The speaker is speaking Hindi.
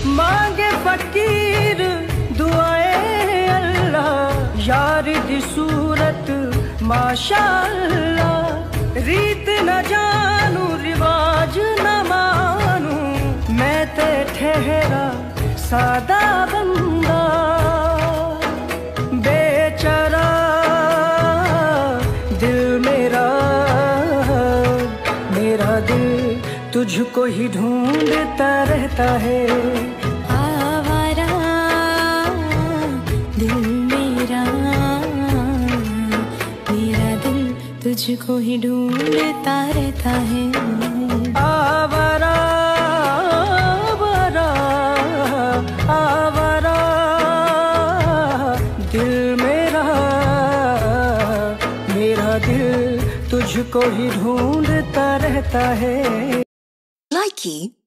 मांगे फकीर दुआए अल्लाह, यार दी सूरत माशाअल्लाह। रीत न जानू रिवाज न मानू, मैं ते ठहरा सादा बंदा। बेचारा दिल मेरा, मेरा दिल तुझको ही ढूंढता रहता है। आवारा दिल मेरा, मेरा दिल तुझको ही ढूंढता रहता है। आवारा आवारा आवारा दिल मेरा, मेरा दिल तुझको ही ढूंढता रहता है। Likey